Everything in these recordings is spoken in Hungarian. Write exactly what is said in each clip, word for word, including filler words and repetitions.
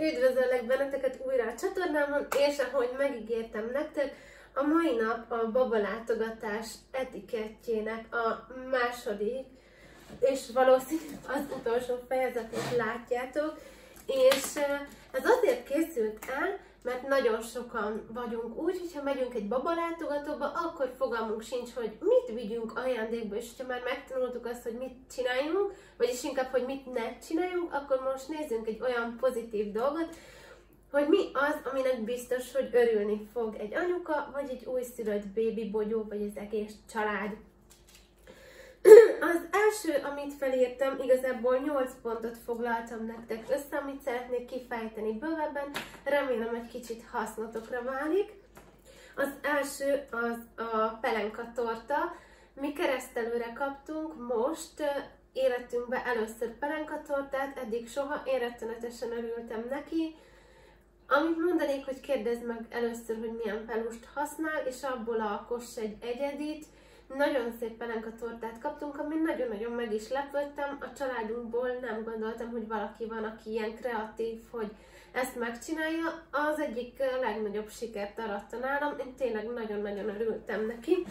Üdvözöllek benneteket újra a csatornámon, és ahogy megígértem nektek, a mai nap a babalátogatás etikettjének a második, és valószínűleg az utolsó fejezetét látjátok, és ez azért készült el, mert nagyon sokan vagyunk úgy, hogyha megyünk egy babalátogatóba, akkor fogalmunk sincs, hogy mit vigyünk ajándékba, és ha már megtanultuk azt, hogy mit csináljunk, vagyis inkább, hogy mit ne csináljunk, akkor most nézzünk egy olyan pozitív dolgot, hogy mi az, aminek biztos, hogy örülni fog egy anyuka, vagy egy újszülött bébi bogyó, vagy az egész család. Az első, amit felírtam, igazából nyolc pontot foglaltam nektek össze, amit szeretnék kifejteni bővebben. Remélem, egy kicsit hasznotokra válik. Az első az a pelenka torta. Mi keresztelőre kaptunk most életünkben először pelenka tortát, eddig soha, én rettenetesen örültem neki. Amit mondanék, hogy kérdezd meg először, hogy milyen pelust használ, és abból alkoss egy egyedit. Nagyon szép pelenka tortát kaptunk, amin nagyon-nagyon meg is lepődtem. A családunkból nem gondoltam, hogy valaki van, aki ilyen kreatív, hogy ezt megcsinálja. Az egyik legnagyobb sikert aratta nálam, én tényleg nagyon-nagyon örültem neki.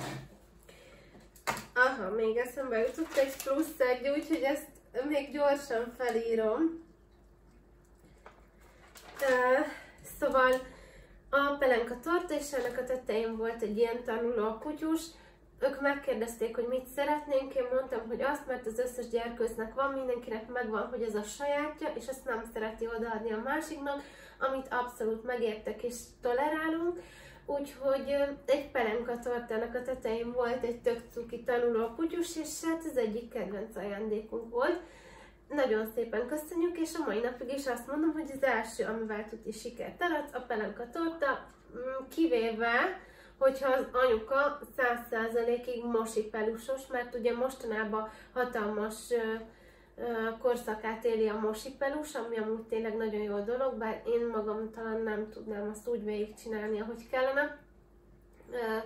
Aha, még eszembe jutott egy plusz egy, úgyhogy ezt még gyorsan felírom. Uh, szóval a pelenka torta, és ennek a tetején volt egy ilyen tanuló kutyus. Ők megkérdezték, hogy mit szeretnénk, én mondtam, hogy azt, mert az összes gyerkőcnek van, mindenkinek megvan, hogy ez a sajátja, és ezt nem szereti odaadni a másiknak, amit abszolút megértek és tolerálunk. Úgyhogy egy pelenka tortának a tetején volt egy tök cuki tanuló kutyus, és hát az egyik kedvenc ajándékunk volt. Nagyon szépen köszönjük, és a mai napig is azt mondom, hogy az első, amivel tuti sikert arat, a pelenka torta, kivéve, hogyha az anyuka száz százalékig mosi pelusos, mert ugye mostanában hatalmas uh, uh, korszakát éli a mosi pelus, ami amúgy tényleg nagyon jó dolog, bár én magam talán nem tudnám azt úgy végigcsinálni, ahogy kellene. Uh,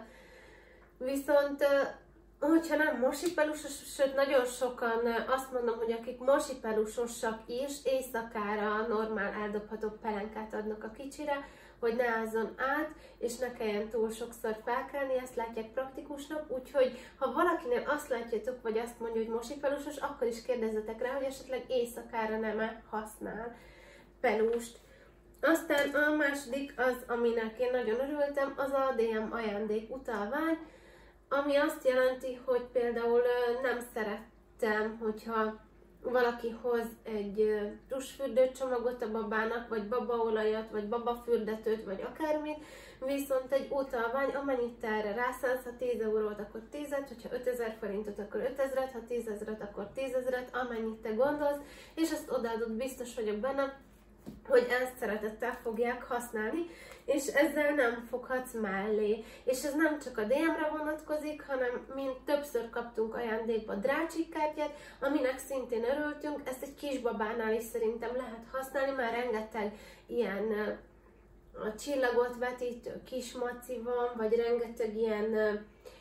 viszont uh, hogyha nem mosi pelusos, sőt nagyon sokan uh, azt mondom, hogy akik mosi pelusosak is, éjszakára normál eldobható pelenkát adnak a kicsire, hogy ne ázzon át, és ne kelljen túl sokszor felkelni, ezt látják praktikusnak, úgyhogy ha valakinél azt látjátok, vagy azt mondja, hogy mosi pelusos, akkor is kérdezzetek rá, hogy esetleg éjszakára nem-e használ pelust. Aztán a második az, aminek én nagyon örültem, az a dé em ajándék utalvány, ami azt jelenti, hogy például nem szerettem, hogyha valaki hoz egy tusfürdőcsomagot a babának, vagy babaolajat, vagy babafürdetőt, vagy akármit, viszont egy utalvány, amennyit te erre rászánsz, ha tíz eurót, akkor tízet, hogyha ötezer forintot, akkor ötezret, ha tízezret, akkor tízezret, amennyit te gondolsz, és ezt odaadod, biztos vagyok benne, hogy ezt szeretettel fogják használni, és ezzel nem foghatsz mellé. És ez nem csak a dé emre vonatkozik, hanem mint többször kaptunk ajándékba drácsikkártyát, aminek szintén örültünk, ezt egy kisbabánál is szerintem lehet használni, már rengeteg ilyen a csillagot vetítő kis maci van, vagy rengeteg ilyen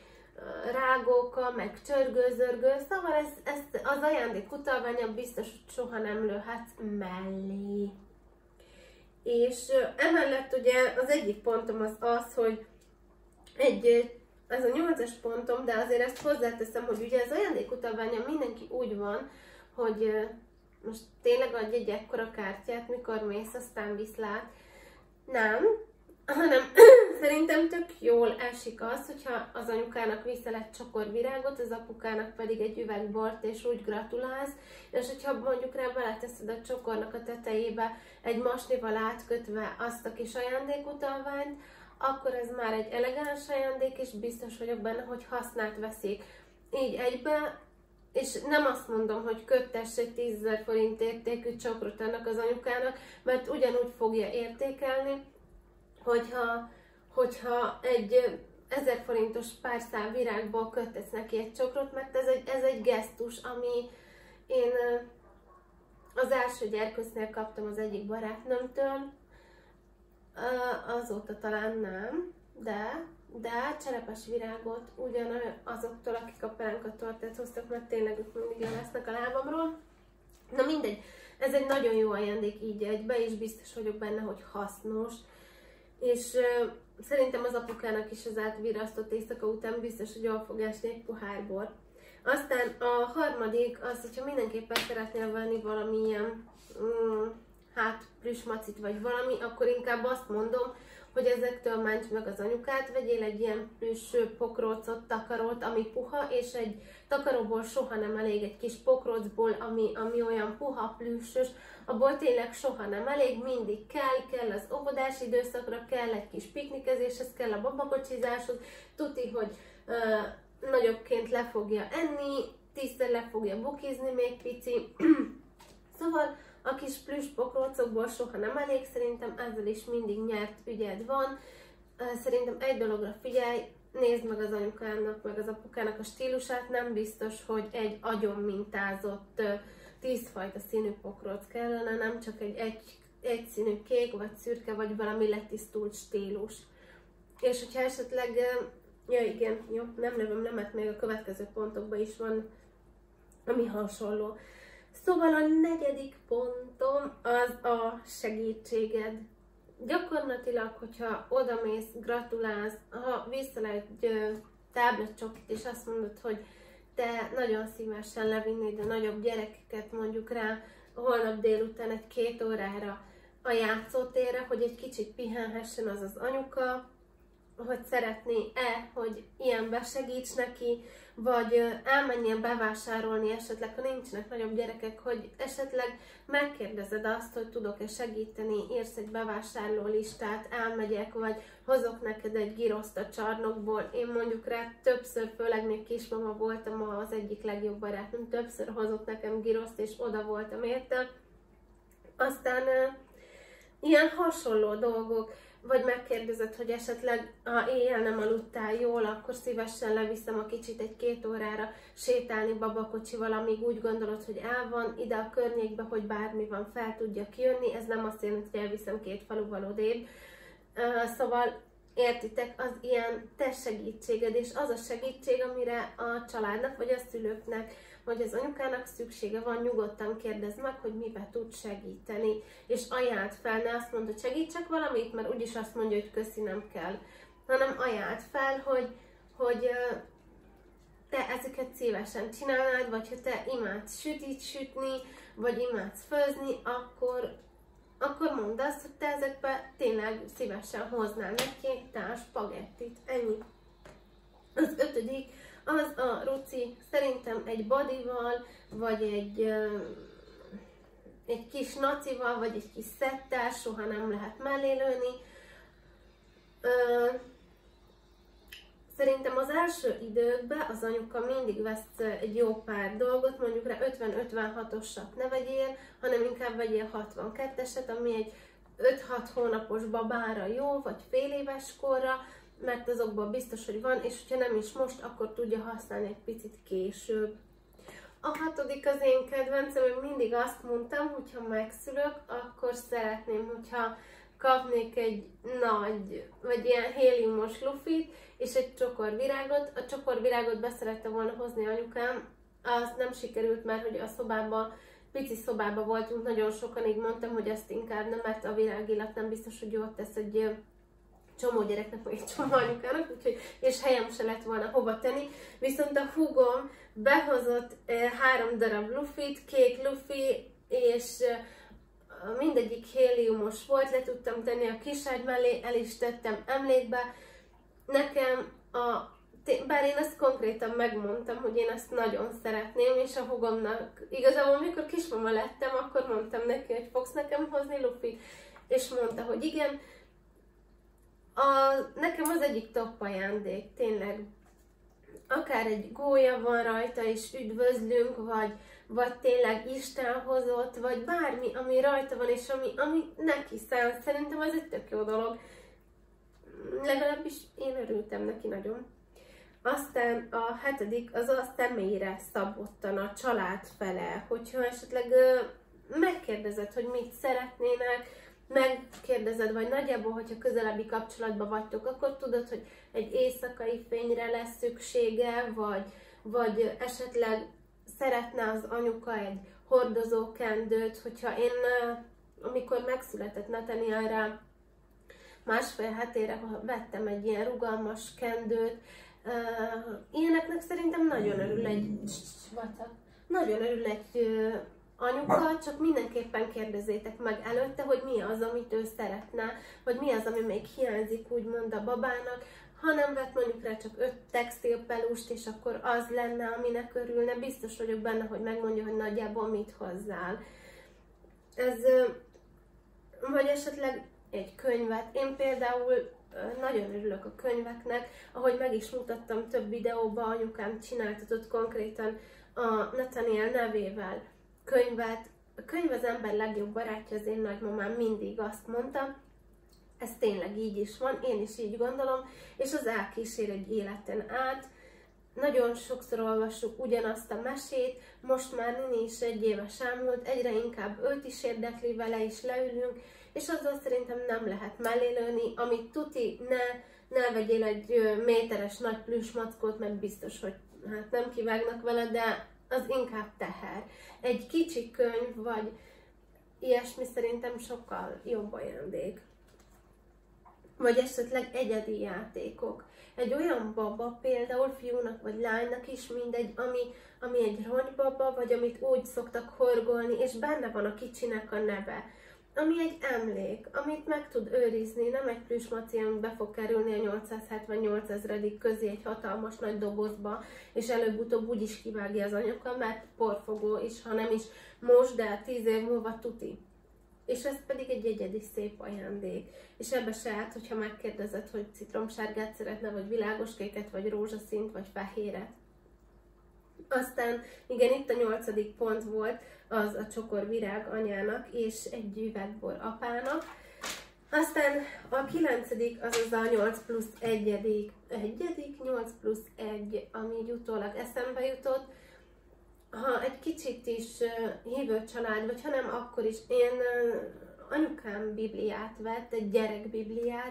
rágóka, meg csörgőzörgő, szóval ez, ez az ajándék utalványa biztos, hogy soha nem lőhetsz mellé. És emellett ugye az egyik pontom az az, hogy egy, ez a nyolcas pontom, de azért ezt hozzáteszem, hogy ugye az ajándékutalványa mindenki úgy van, hogy most tényleg adj egy ekkora kártyát, mikor mész, aztán viszlát. Nem, hanem szerintem tök jól esik az, hogyha az anyukának viszel egy csokor virágot, az apukának pedig egy üveg bort, és úgy gratulálsz, és hogyha mondjuk rá beleteszed a csokornak a tetejébe egy masnival átkötve azt a kis ajándékutalványt, akkor ez már egy elegáns ajándék, és biztos vagyok benne, hogy hasznát veszik így egybe, és nem azt mondom, hogy köttess egy tízezer forint értékű csokrot ennek az anyukának, mert ugyanúgy fogja értékelni, hogyha, hogyha egy ezer forintos pár szál virágból kötesz neki egy csokrot, mert ez egy, ez egy gesztus, ami én az első gyerkőcnél kaptam az egyik barátnőmtől, azóta talán nem, de, de cserepes virágot ugyanazoktól, akik a pelenka tortát hoztak, mert tényleg ők mindig lesznek a lábamról. Na mindegy, ez egy nagyon jó ajándék így egybe, és biztos vagyok benne, hogy hasznos. És uh, szerintem az apukának is az átvirasztott éjszaka után biztos, hogy jól fog esni egy pohár bor. Aztán a harmadik az, hogyha mindenképpen szeretnél venni valamilyen mm, hát plüssmacit vagy valami, akkor inkább azt mondom, hogy ezektől ments meg az anyukát, vegyél egy ilyen plüss pokrócot, takarót, ami puha, és egy takaróból soha nem elég, egy kis pokrócból, ami, ami olyan puha, plüssös, abból tényleg soha nem elég, mindig kell, kell az óvodás időszakra, kell egy kis piknikezéshez, kell a babakocsizáshoz, tuti, hogy uh, nagyobbként le fogja enni, tízszer le fogja bukizni még pici, szóval a kis plüss pokrócokból soha nem elég, szerintem ezzel is mindig nyert ügyed van. Szerintem egy dologra figyelj, nézd meg az anyukának, meg az apukának a stílusát, nem biztos, hogy egy agyon mintázott tízfajta színű pokróc kellene, nem csak egy, egy egyszínű kék, vagy szürke, vagy valami letisztult stílus. És hogyha esetleg, ja igen, jó, nem lövöm nemet, még a következő pontokban is van, ami hasonló. Szóval a negyedik pontom az a segítséged. Gyakorlatilag, hogyha odamész, gratulálsz, ha vissza egy táblacsokit, és azt mondod, hogy te nagyon szívesen levinnéd a nagyobb gyerekeket mondjuk rá holnap délután egy két órára a játszótérre, hogy egy kicsit pihenhessen az az anyuka, hogy szeretné-e, hogy ilyenbe segíts neki, vagy elmenjen bevásárolni esetleg, ha nincsenek nagyobb gyerekek, hogy esetleg megkérdezed azt, hogy tudok-e segíteni, írsz egy bevásárló listát, elmegyek, vagy hozok neked egy giroszt a csarnokból. Én mondjuk rá többször, főleg még kismama voltam, az egyik legjobb barátom, többször hozott nekem giroszt, és oda voltam érte. Aztán ilyen hasonló dolgok, vagy megkérdezed, hogy esetleg, ha éjjel nem aludtál jól, akkor szívesen leviszem a kicsit egy két órára sétálni babakocsival, amíg úgy gondolod, hogy el van ide a környékbe, hogy bármi van, fel tudjak jönni. Ez nem azt jelenti, hogy elviszem két faluval odébb. Szóval értitek, az ilyen te segítséged, és az a segítség, amire a családnak, vagy a szülőknek, vagy az anyukának szüksége van, nyugodtan kérdezd meg, hogy mibe tud segíteni, és ajánld fel, ne azt mondd, hogy segítsek valamit, mert úgyis azt mondja, hogy köszi, nem kell, hanem ajánld fel, hogy, hogy te ezeket szívesen csinálnád, vagy ha te imádsz sütit sütni, vagy imádsz főzni, akkor, akkor mondd azt, hogy te ezekbe tényleg szívesen hoznál neki egy tál spagettit, ennyi. Az ötödik, az a ruci, szerintem egy bodyval, vagy egy, egy kis nacival, vagy egy kis szettel soha nem lehet mellé lőni. Szerintem az első időkben az anyuka mindig vesz egy jó pár dolgot, mondjuk rá ötven-ötvenhatosat ne vegyél, hanem inkább vegyél hatvanketteset, ami egy öt-hat hónapos babára jó, vagy fél éves korra, mert azokban biztos, hogy van, és hogyha nem is most, akkor tudja használni egy picit később. A hatodik az én kedvencem, hogy mindig azt mondtam, hogy ha megszülök, akkor szeretném, hogyha kapnék egy nagy, vagy ilyen héliumos lufit, és egy csokorvirágot. A csokorvirágot beszerette volna hozni anyukám, az nem sikerült, mert hogy a szobában, pici szobában voltunk nagyon sokan, így mondtam, hogy ezt inkább nem, mert a virágillat nem biztos, hogy jót tesz egy csomó gyereknek, vagy egy csomó anyukának, úgyhogy, és helyem se lett volna hova tenni. Viszont a húgom behozott eh, három darab lufit, kék lufi, és eh, mindegyik héliumos volt, le tudtam tenni a kiságy mellé, el is tettem emlékbe. Nekem, a, bár én ezt konkrétan megmondtam, hogy én ezt nagyon szeretném, és a húgomnak, igazából mikor kismama lettem, akkor mondtam neki, hogy fogsz nekem hozni lufit, és mondta, hogy igen. A, nekem az egyik top ajándék, tényleg. Akár egy gólya van rajta, és üdvözlünk, vagy, vagy tényleg Isten hozott, vagy bármi, ami rajta van, és ami, ami neki szán. Szerintem ez egy tök jó dolog. Legalábbis én örültem neki nagyon. Aztán a hetedik az a személyre szabottan, a család fele. Hogyha esetleg ö, megkérdezed, hogy mit szeretnének, megkérdezed, vagy nagyjából, hogyha közelebbi kapcsolatban vagytok, akkor tudod, hogy egy éjszakai fényre lesz szüksége, vagy, vagy esetleg szeretne az anyuka egy hordozókendőt, hogyha én, amikor megszületett Nathanielre, másfél hetére vettem egy ilyen rugalmas kendőt, ilyeneknek szerintem nagyon örül egy, nagyon örül egy anyuka, csak mindenképpen kérdezzétek meg előtte, hogy mi az, amit ő szeretne, vagy mi az, ami még hiányzik úgymond a babának. Ha nem vett mondjuk rá csak öt textilpelust, és akkor az lenne, aminek örülne, biztos vagyok benne, hogy megmondja, hogy nagyjából mit hozzál. Ez, vagy esetleg egy könyvet. Én például nagyon örülök a könyveknek, ahogy meg is mutattam több videóban, anyukám csináltatott konkrétan a Nathaniel nevével könyvet. A könyv az ember legjobb barátja, az én nagymamám mindig azt mondta. Ez tényleg így is van, én is így gondolom, és az elkísér egy életen át. Nagyon sokszor olvassuk ugyanazt a mesét, most már Nini is egy éves elmúlt, egyre inkább őt is érdekli, vele is leülünk, és azzal szerintem nem lehet mellélőni, amit tuti, ne, ne vegyél egy méteres nagy plüsmackót, mert biztos, hogy hát nem kivágnak vele, de az inkább teher. Egy kicsi könyv, vagy ilyesmi szerintem sokkal jobb ajándék. Vagy esetleg egyedi játékok. Egy olyan baba, például fiúnak vagy lánynak is mindegy, ami, ami egy rongybaba, vagy amit úgy szoktak horgolni, és benne van a kicsinek a neve. Ami egy emlék, amit meg tud őrizni, nem egy plüsmaci, ami be fog kerülni a nyolcszázhetvennyolc ezredik közé egy hatalmas nagy dobozba, és előbb-utóbb úgy is kivágja az anyuka, mert porfogó is, ha nem is most, de tíz év múlva tuti. És ez pedig egy egyedi szép ajándék. És ebbe se állt, hogyha megkérdezed, hogy citromsárgát szeretne, vagy világoskéket, vagy rózsaszínt, vagy fehéret. Aztán, igen, itt a nyolcadik pont volt, az a csokorvirág anyának, és egy üvegbor apának. Aztán a kilencedik, az az a nyolc plusz egyedik, egyedik, nyolc plusz egy, ami így utólag eszembe jutott. Ha egy kicsit is hívő család, vagy ha nem, akkor is én anyukám bibliát vett, egy gyerekbibliát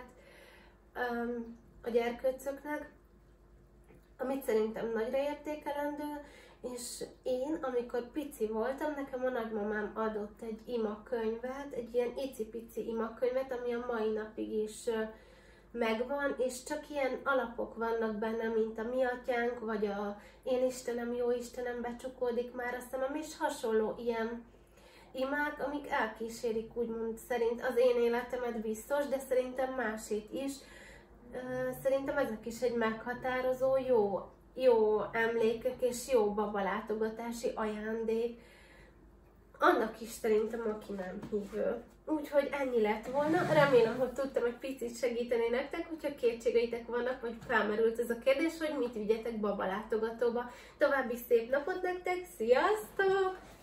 a gyerkőcöknek, amit szerintem nagyra értékelendő, és én, amikor pici voltam, nekem a nagymamám adott egy imakönyvet, egy ilyen icipici imakönyvet, ami a mai napig is megvan, és csak ilyen alapok vannak benne, mint a Mi Atyánk, vagy a Én Istenem, Jó Istenem, becsukódik már a szemem, és hasonló ilyen imák, amik elkísérik úgymond szerint az én életemet biztos, de szerintem másét is. Szerintem ezek is egy meghatározó, jó, jó emlékek és jó babalátogatási ajándék. Annak is szerintem, aki nem hívő. Úgyhogy ennyi lett volna. Remélem, hogy tudtam egy picit segíteni nektek, hogyha kétségeitek vannak, vagy felmerült ez a kérdés, hogy mit vigyetek babalátogatóba. További szép napot nektek, sziasztok!